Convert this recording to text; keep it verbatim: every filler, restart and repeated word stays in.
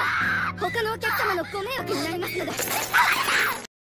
他のお客様のご迷惑になりますので。